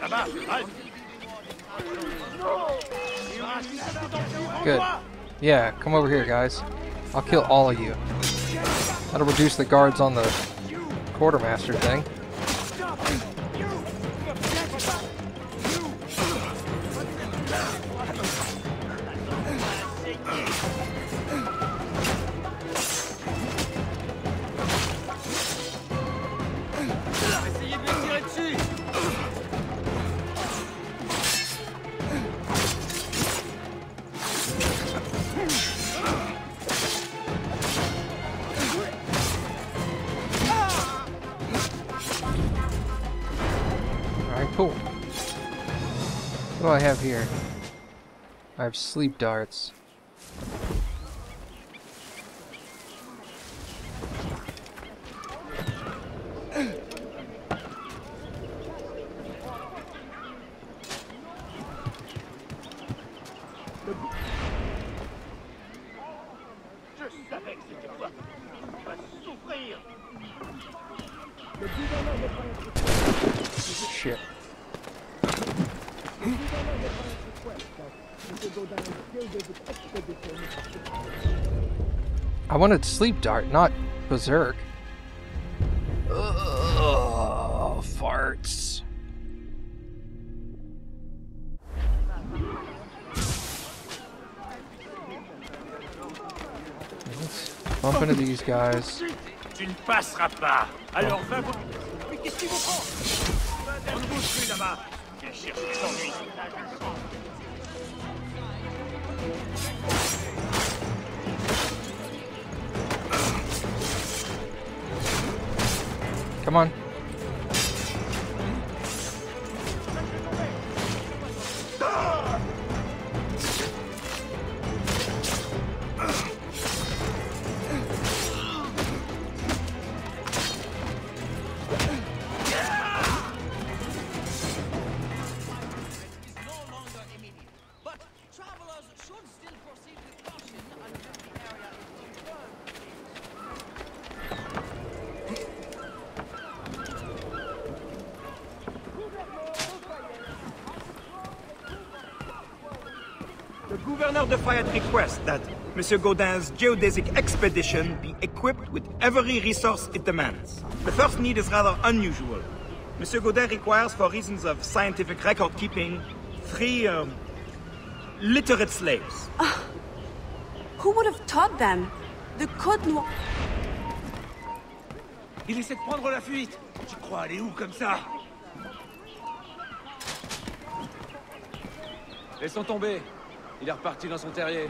Good. Yeah, come over here, guys. I'll kill all of you. That'll reduce the guards on the quartermaster thing. Cool. What do I have here? I have sleep darts. Shit. I wanted sleep dart, not berserk. Ugh, farts. Let's bump into these guys. Tu ne passeras pas. Alors va vous. Mais qu'est-ce qui vous prend? On ne bouge plus là-bas. Viens chercher son nuit. Come on. The Governor de Fayette requests that Monsieur Gaudin's geodesic expedition be equipped with every resource it demands. The first need is rather unusual. Monsieur Gaudin requires, for reasons of scientific record-keeping, 3, literate slaves. Who would have taught them? The Code Noir... Il essaie de prendre la fuite. Tu crois aller où comme ça? Laissons tomber. Il est reparti dans son terrier.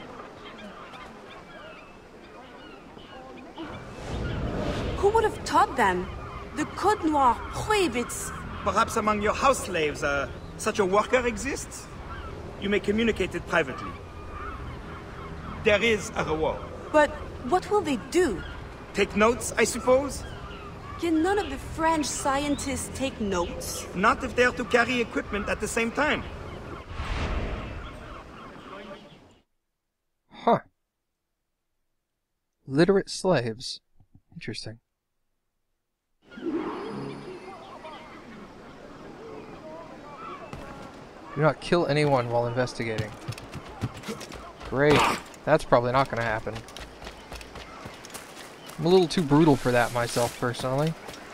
Who would have taught them? The Code Noir prohibits... Perhaps among your house slaves, such a worker exists? You may communicate it privately. There is a reward. But what will they do? Take notes, I suppose? Can none of the French scientists take notes? Not if they are to carry equipment at the same time. Huh. Literate slaves. Interesting. Do not kill anyone while investigating. Great. That's probably not going to happen. I'm a little too brutal for that myself, personally.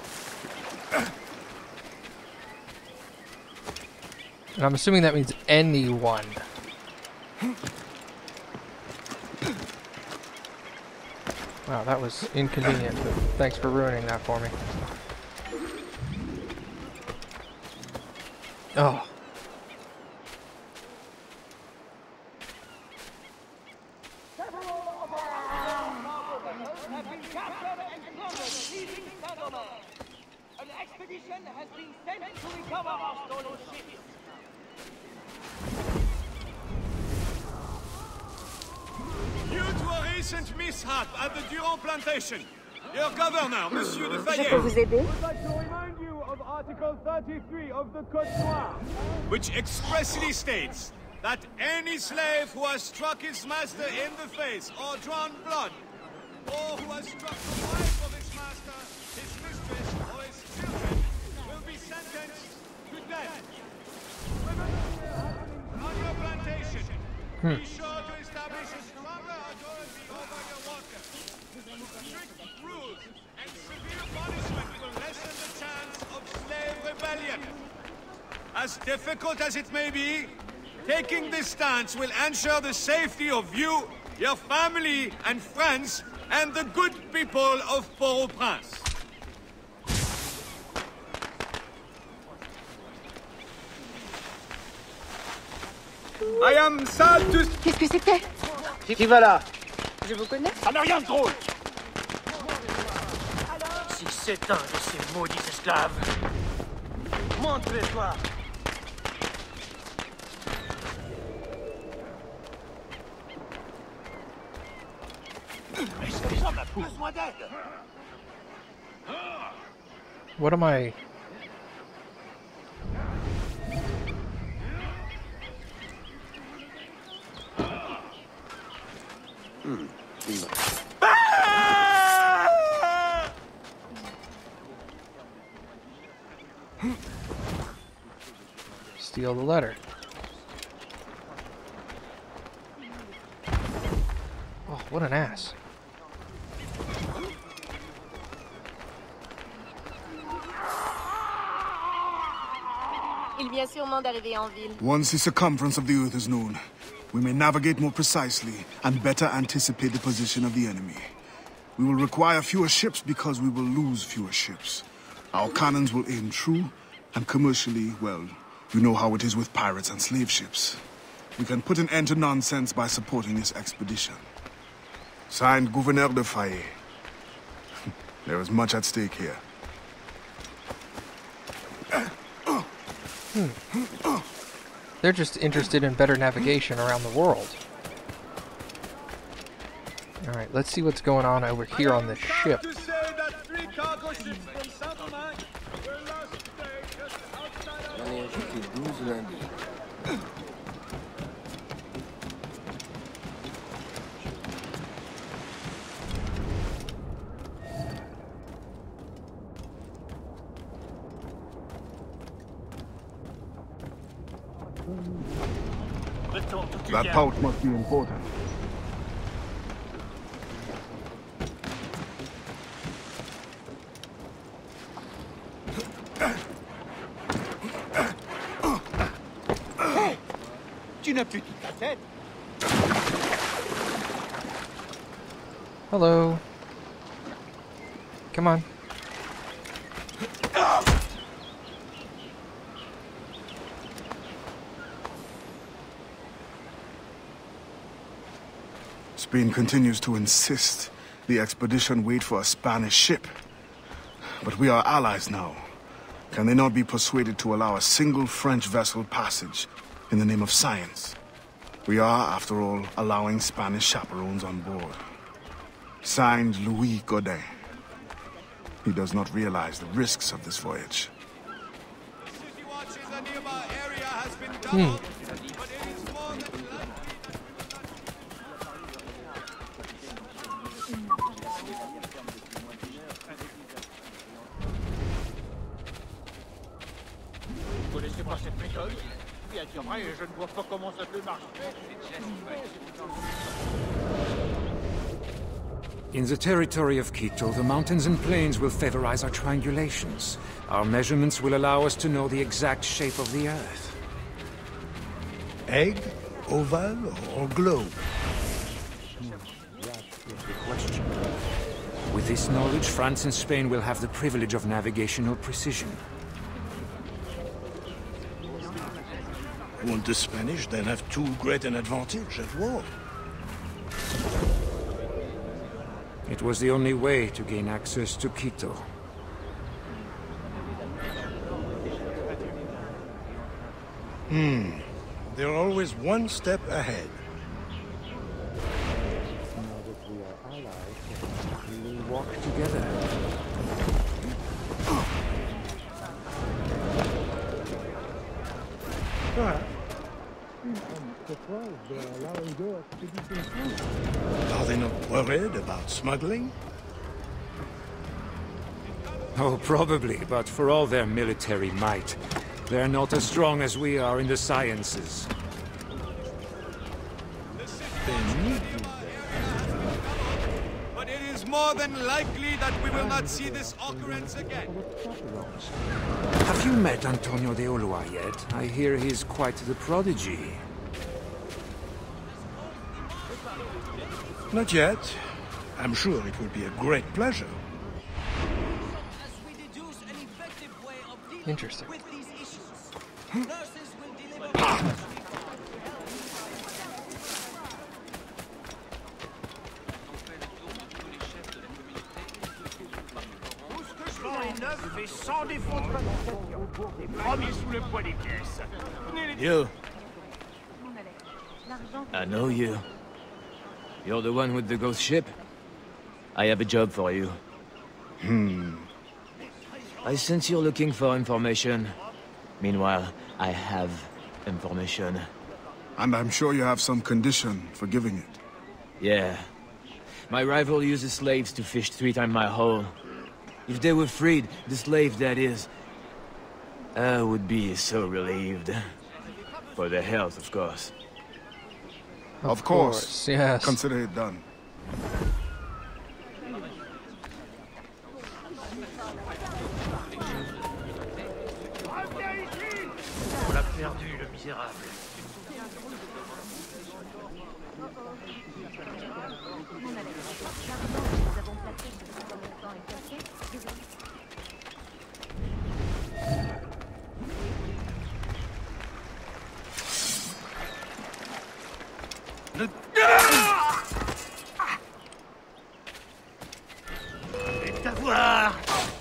And I'm assuming that means anyone. Wow, that was inconvenient, but thanks for ruining that for me. Oh. An expedition has been sent to recover our stolen ships. Due to a recent mishap at the Durand plantation, your governor, Monsieur de Fayette, Je peux vous aider? would like to remind you of Article 33 of the Code Noir, which expressly states that any slave who has struck his master in the face or drawn blood, or who has struck the wife of his master, his mistress, or his children, will be sentenced to death. Be sure to establish a stronger authority over your workers. Strict rules and severe punishment will lessen the chance of slave rebellion. As difficult as it may be, taking this stance will ensure the safety of you, your family and friends, and the good people of Port-au-Prince. I am sad to... Qu'est-ce que c'était? Qui va là? Je vous connais? Ça n'a rien de drôle. Si c'est un de ces maudits esclaves. Montre-toi. Mais ces hommes ont besoin d'aide. What am I... Steal the letter. Oh, what an ass. Il vient sûrement d'arriver en ville. Once the circumference of the Earth is known, we may navigate more precisely and better anticipate the position of the enemy. We will require fewer ships because we will lose fewer ships. Our cannons will aim true, and commercially, well, you know how it is with pirates and slave ships. We can put an end to nonsense by supporting this expedition. Signed, Gouverneur de Fayet. There is much at stake here. They're just interested in better navigation around the world. Alright, let's see what's going on over here on this ship. To say that 3 cargo ships from Saint-Domingue were lost today just outside of... That pouch must be important. Hey! Tu n'as plus toute ta tête. Hello. Come on. Spain continues to insist the expedition wait for a Spanish ship. But we are allies now. Can they not be persuaded to allow a single French vessel passage in the name of science? We are, after all, allowing Spanish chaperones on board. Signed, Louis Godin. He does not realize the risks of this voyage. City watch in the nearby area has been doubled, but it is more than likely. Vous connaissez pas cette méthode? Oui, à dire vrai, je ne vois pas comment ça peut marcher. In the territory of Quito, the mountains and plains will favorize our triangulations. Our measurements will allow us to know the exact shape of the Earth. Egg, oval, or globe? That is the question. With this knowledge, France and Spain will have the privilege of navigational precision. Won't the Spanish then have too great an advantage at war? It was the only way to gain access to Quito. They're always one step ahead. Now that we are allies, we will walk together. Are they not worried about smuggling? Oh, probably, but for all their military might, they're not as strong as we are in the sciences. They need you But it is more than likely that we will not see this occurrence again. Have you met Antonio de Ulua yet? I hear he's quite the prodigy. Not yet. I'm sure it will be a great pleasure. Interesting. You. I know you. You're the one with the ghost ship? I have a job for you. I sense you're looking for information. Meanwhile, I have information. And I'm sure you have some condition for giving it. Yeah. My rival uses slaves to fish 3 times my haul. If they were freed, the slave that is, I would be so relieved. For their health, of course. Of course. Yes. Consider it done. On l'a perdu, le misérable. Et t'avoir!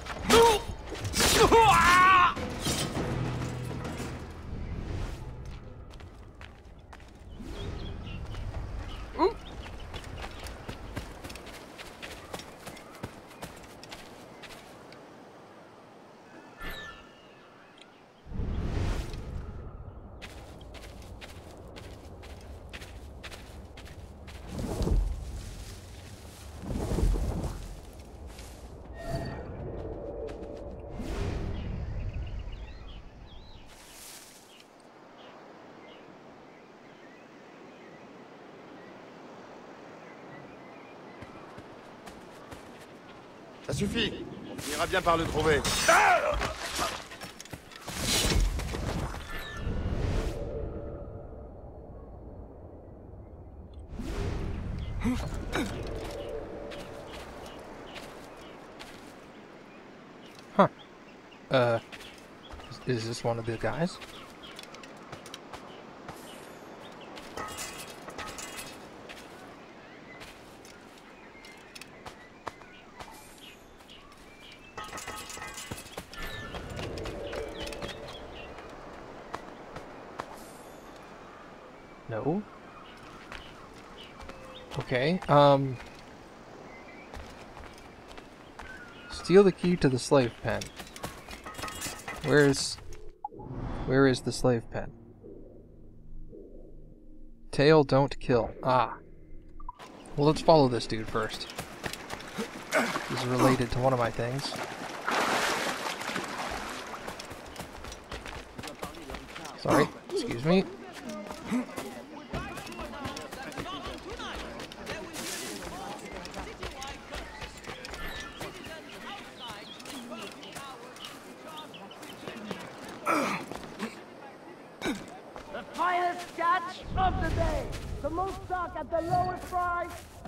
Ça suffit. On finira bien par le trouver. Huh. Is this one of the guys? No. Okay, steal the key to the slave pen. Where is the slave pen? Tail, don't kill. Ah. Well, let's follow this dude first. This is related to one of my things. Sorry, excuse me. Finest catch of the day! The most stock at the lowest price!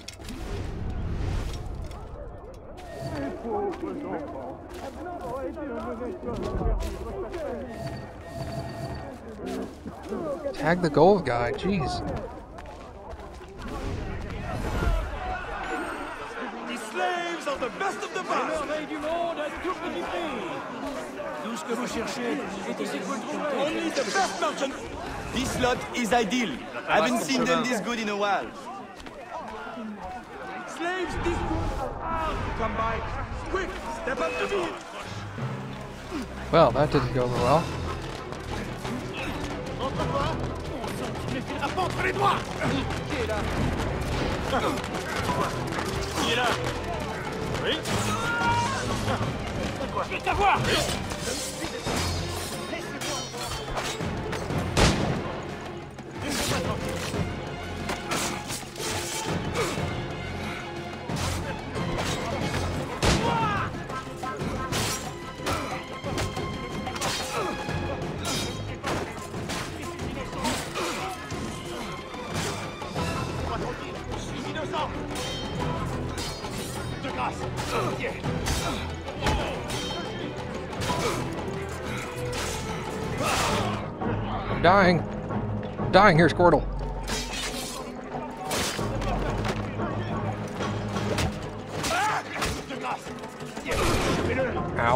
Tag the gold guy, jeez. The slaves are the best of the best! Tout ce que vous cherchez est ici que vous le trouverez. Only the best merchants! This lot is ideal. I haven't seen them this good in a while. Slaves, this good are come by. Quick, step up to me! Well, that didn't go well. Apporte les doigts! Qui est là? Qui est là? Oui? C'est quoi? Je vais t'avoir! I'm dying. I'm dying here, Squirtle. Ow.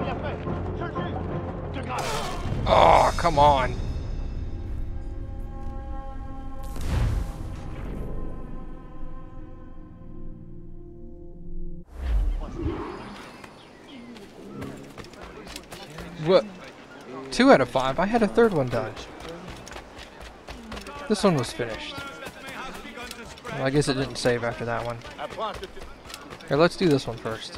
Oh, come on. What? 2 out of 5. I had a third one done. This one was finished. Well, I guess it didn't save after that one. Here, let's do this one first.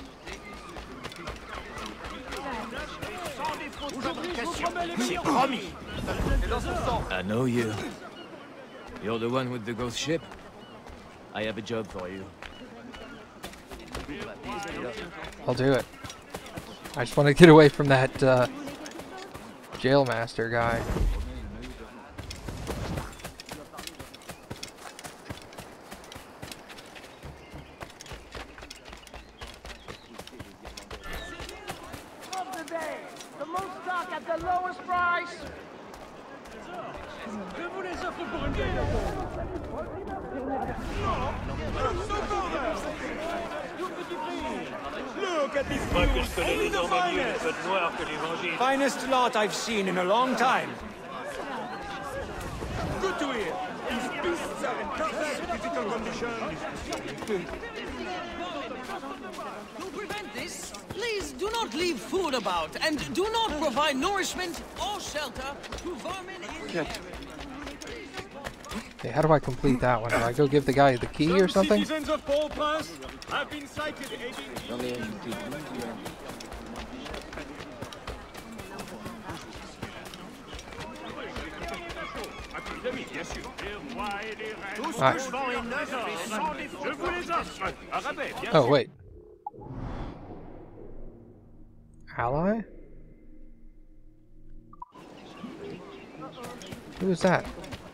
I know you. You're the one with the ghost ship? I have a job for you. I'll do it. I just want to get away from that jail master guy. Of the day, the most stock at the lowest price. Je vous les offre pour une Look at this view! Finest lot I've seen in a long time. Good to hear. These beasts are in critical condition. To prevent this, please do not leave food about, and do not provide nourishment or shelter to vermin in... Okay, how do I complete that one? Do I go give the guy the key or something? Citizens of Port-au-Prince have been cited Oh, wait. Ally? Who is that?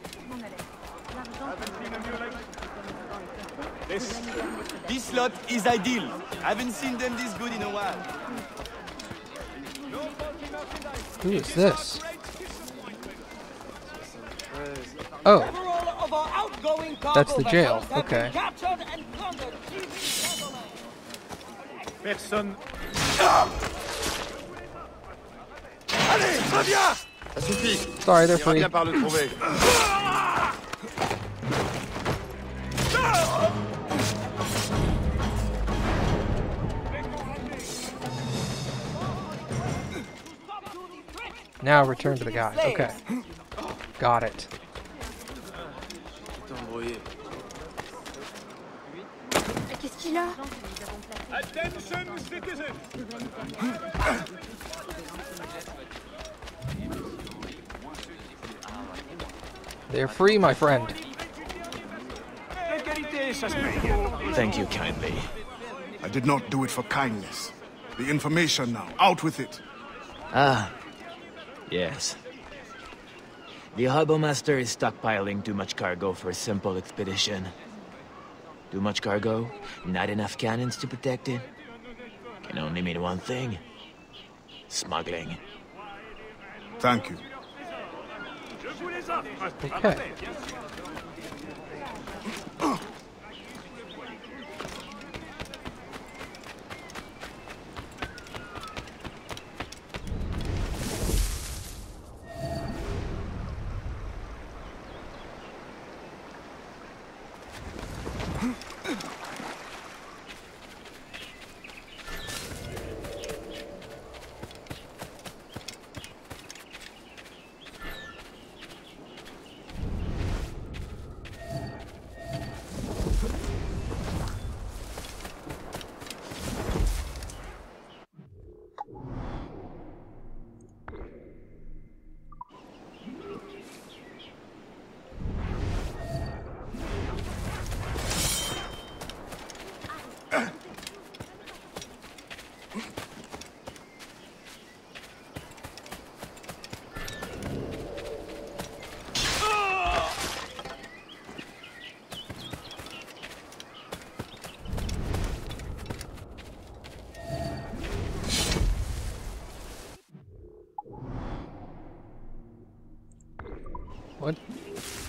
This lot is ideal. Haven't seen them this good in a while. Who is this? Oh. That's the jail. Okay. Personne. Allez, reviens! Ça suffit. Sorry, they're free. Bien par le trouver. Now return to the guy. Okay. Got it. Qu'est-ce qu'il a? Attention, citizens! They're free, my friend. Thank you kindly. I did not do it for kindness. The information now. Out with it. Ah. Yes. The harbor master is stockpiling too much cargo for a simple expedition. Too much cargo, not enough cannons to protect it. Can only mean one thing. Smuggling. Thank you. Okay.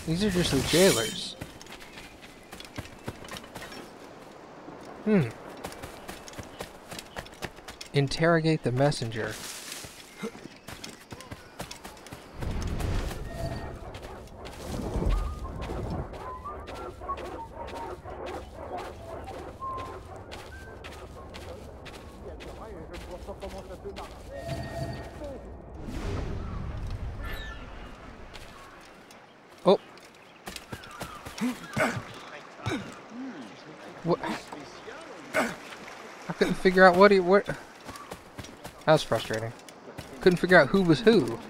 These are just the jailers. Interrogate the messenger. Oh. What? I couldn't figure out what. That was frustrating. Couldn't figure out who was who.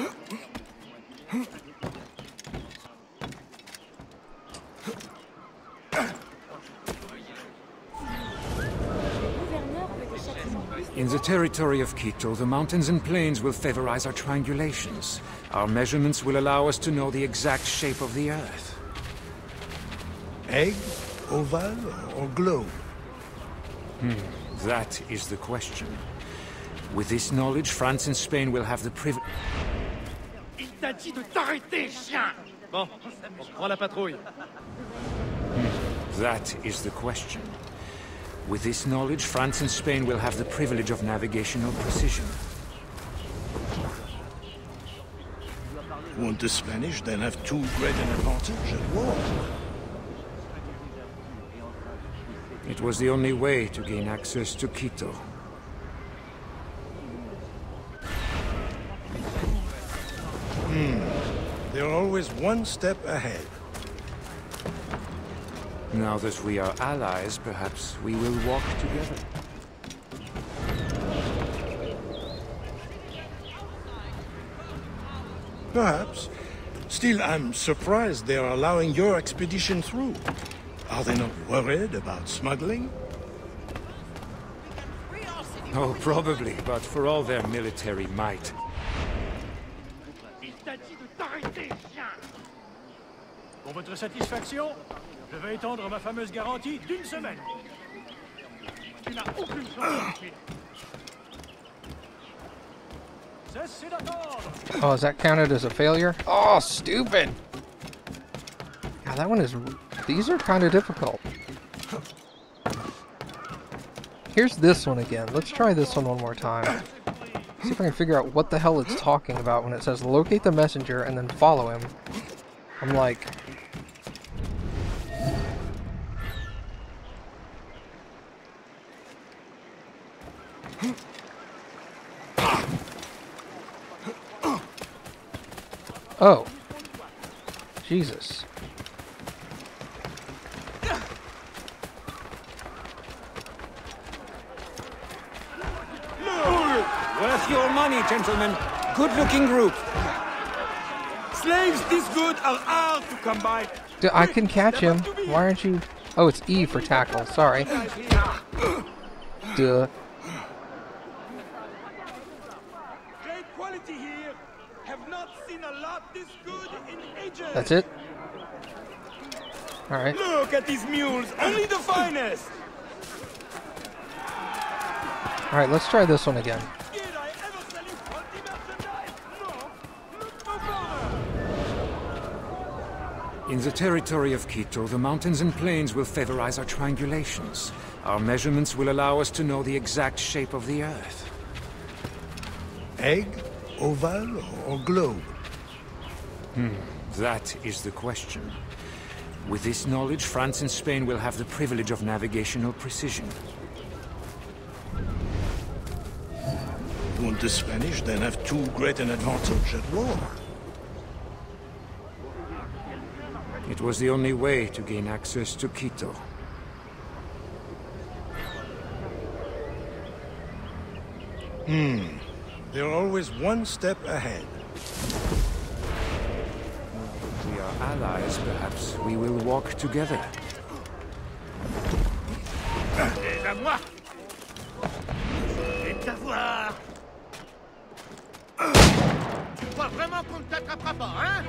In the territory of Quito, the mountains and plains will favorize our triangulations. Our measurements will allow us to know the exact shape of the Earth. Egg, oval, or globe? That is the question. With this knowledge, France and Spain will have the privilege... Il t'a dit de t'arrêter, chien! Bon, on prend la patrouille. That is the question. With this knowledge, France and Spain will have the privilege of navigational precision. Won't the Spanish then have too great an advantage at war? It was the only way to gain access to Quito. They're always one step ahead. Now that we are allies, perhaps we will walk together. Perhaps. Still, I'm surprised they're allowing your expedition through. Are they not worried about smuggling? Oh, probably, but for all their military might. Il t'a dit de t'arrêter, chien! Pour votre satisfaction, je vais étendre ma fameuse garantie d'1 semaine. Tu n'as aucune chance de fuir. Cessez d'attendre! Oh, is that counted as a failure? Oh, stupid! God, that one is... These are kind of difficult. Here's this one again. Let's try this one more time. See if I can figure out what the hell it's talking about when it says locate the messenger and then follow him. I'm like... Oh. Jesus. Worth your money, gentlemen. Good-looking group. Slaves this good are hard to come by. Dude, I can catch him. Why aren't you... Oh, it's E for tackle. Sorry. Duh. Great quality here. Have not seen a lot this good in ages. That's it? Alright. Look at these mules. Only the finest. Alright, let's try this one again. In the territory of Quito, the mountains and plains will favorize our triangulations. Our measurements will allow us to know the exact shape of the Earth. Egg, oval, or globe? That is the question. With this knowledge, France and Spain will have the privilege of navigational precision. Won't the Spanish then have too great an advantage at war? It was the only way to gain access to Quito. They're always one step ahead. We are allies, perhaps we will walk together. Et à moi! Et t'avoir! Tu crois vraiment qu'on ne t'attrapera pas, hein?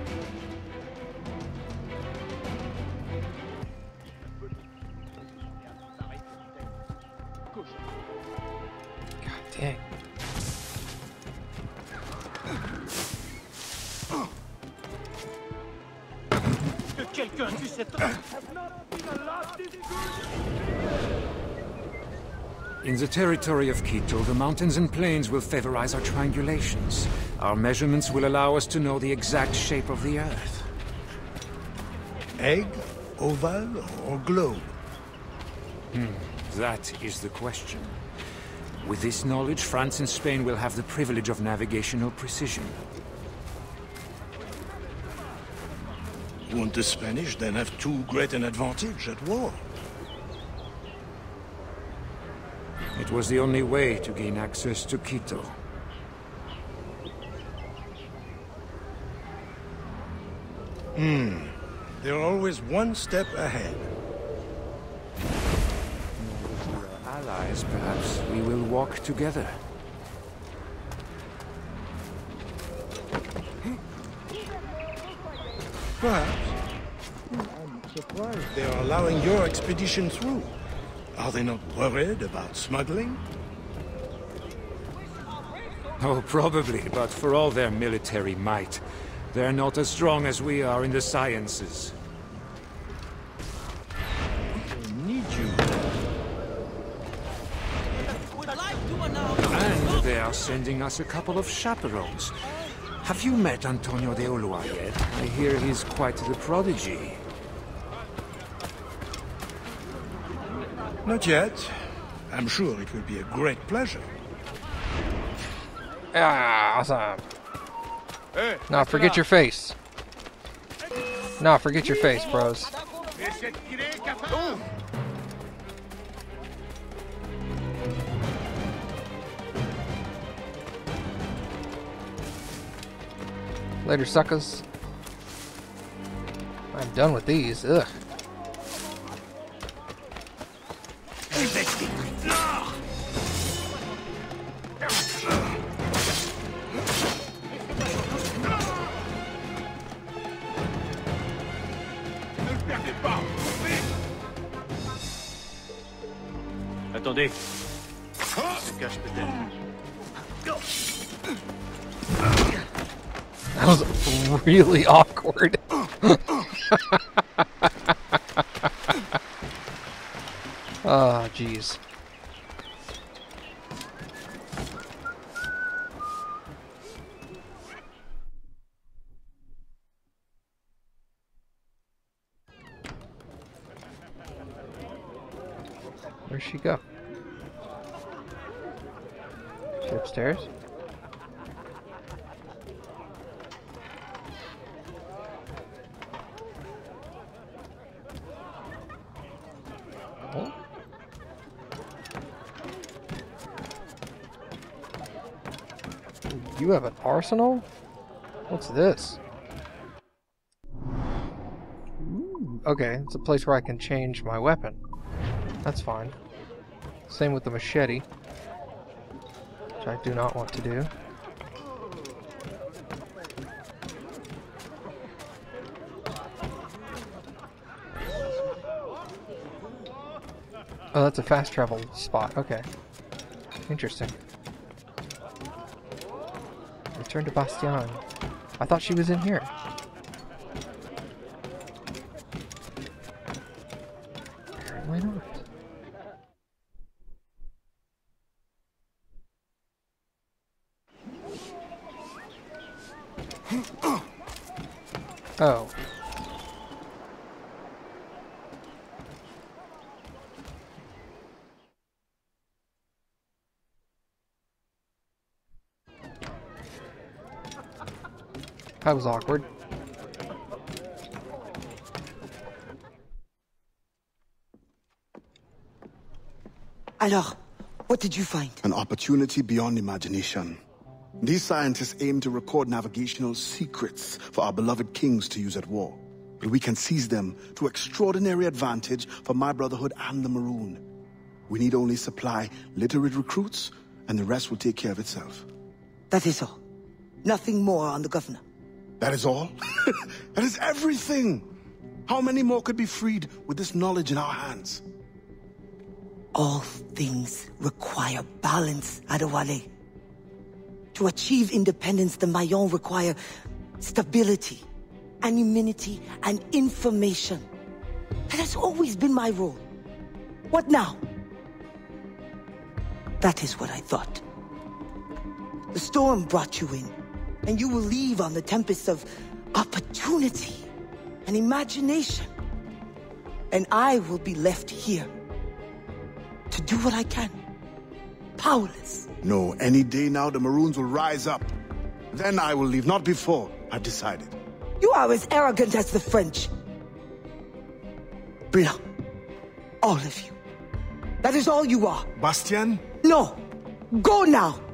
God dang. Quelqu'un a vu cette... In the territory of Quito, the mountains and plains will favorize our triangulations. Our measurements will allow us to know the exact shape of the Earth. Egg, oval, or globe? That is the question. With this knowledge, France and Spain will have the privilege of navigational precision. Won't the Spanish then have too great an advantage at war? It was the only way to gain access to Quito. They're always one step ahead. Allies, perhaps we will walk together. Perhaps. I'm surprised they are allowing your expedition through. Are they not worried about smuggling? Oh, probably, but for all their military might, they're not as strong as we are in the sciences. They need you. And they are sending us a couple of chaperones. Have you met Antonio de Ulloa yet? I hear he's quite the prodigy. Not yet. I'm sure it will be a great pleasure. Ah, awesome. Nah, forget your face. Nah, forget your face, bros. Later, suckers. I'm done with these. Ugh. Attendez. Se cache peut-être. That was really awkward. Oh, jeez. Where'd she go? Is she upstairs? Oh. You have an arsenal? What's this? Ooh, okay, it's a place where I can change my weapon. That's fine. Same with the machete, which I do not want to do. Oh, that's a fast travel spot. Okay. Interesting. Return to Bastion. I thought she was in here. Apparently not. Oh. That was awkward. Alors, what did you find? An opportunity beyond imagination. These scientists aim to record navigational secrets for our beloved kings to use at war. But we can seize them to extraordinary advantage for my brotherhood and the Maroon. We need only supply literate recruits, and the rest will take care of itself. That is all. Nothing more on the governor. That is all? That is everything! How many more could be freed with this knowledge in our hands? All things require balance, Adewale. To achieve independence, the Mayans require stability. anonymity, and information. That has always been my role. What now? That is what I thought. The storm brought you in, and you will leave on the tempest of opportunity and imagination. And I will be left here to do what I can. Powerless. No, any day now the Maroons will rise up. Then I will leave, not before. I've decided. You are as arrogant as the French. Blanc. All of you. That is all you are. Bastien? No. Go now.